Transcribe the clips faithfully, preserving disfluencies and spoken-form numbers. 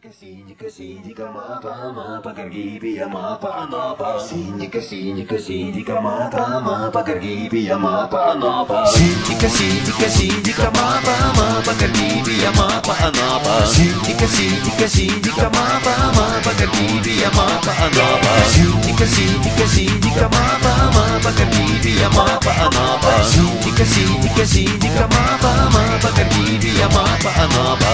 Синика, синика, синика, мапа, мапа, Каргипия, мапа, Анапа. Синика, синика, синика, мапа, мапа, Каргипия, мапа, Анапа. Синика, синика, синика, мапа, мапа, Каргипия, мапа, Анапа. Синика, синика, синика, мапа, мапа, Каргипия, мапа, Анапа. Синика, синика, синика, мапа, мапа, Каргипия, мапа, Анапа. Синика, синика, синика, мапа, мапа, Каргипия, мапа, Анапа.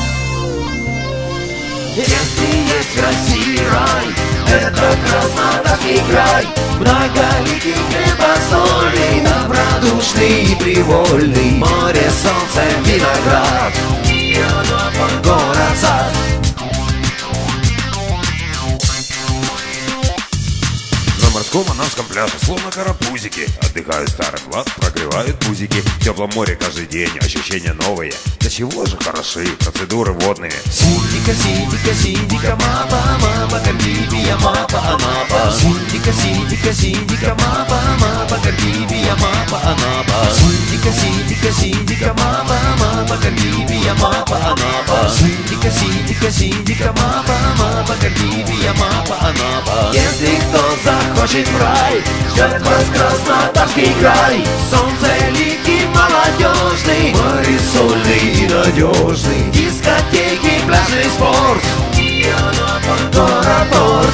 Если есть в России рай, это Краснодарский край. Многоликий небосольный, добродушный и привольный. Море, солнце, виноград, город-сад. На морском анамском пляже, словно карапузики, отдыхают старый флаг, прогревают пузики. В теплом море каждый день ощущения новые. До чего же хороши процедуры водные. Синика, синика, синика, мапа, мапа, Каргипия, мапа, Анапа. Синика, синика, синика, мапа, мапа, Каргипия, мапа, Анапа. Синика, синика, синика, мапа, мапа, Каргипия, мапа, Анапа. Синика, синика, синика, мапа, мапа, Каргипия, мапа, Анапа. Если кто захочет в рай, ждет вас Краснодарский край. Солнцеликий, молодежный, море сольный и надежный. Дискотеки, пляжный спорт, город-порт.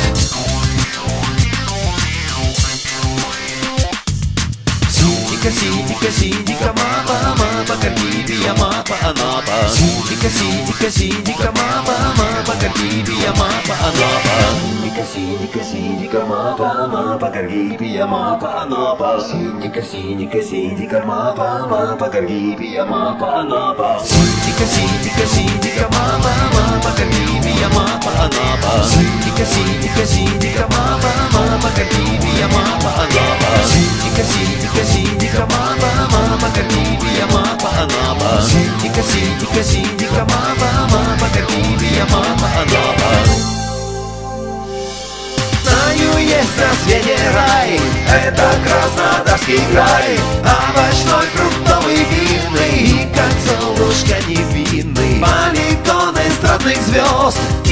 Синика, синика, синика, мапа, мапа, Каргипия, мапа, Анапа. Синика, синика, синика, мапа, мапа, Каргипия, мапа, Анапа. Синика, синика, синика, мапа, мапа, Каргипия, мапа, Анапа. Синика, синика, синика, мапа, мапа, Каргипия, мапа, Анапа. Синика, синика, синика, мапа, мапа, Каргипия, мапа, Анапа. Синика, синика, синика, мапа, мапа, Каргипия, мапа, Анапа. Синика, синика, синика, мапа, мапа, Каргипия, мапа, Анапа. Синика, синика, синика, мапа, мапа, Каргипия, мапа, Анапа. Знаю, есть на свете рай, это Краснодарский край. Овощной, фруктовый, винный, и как солнышко невинный. Полигон эстрадных звезд,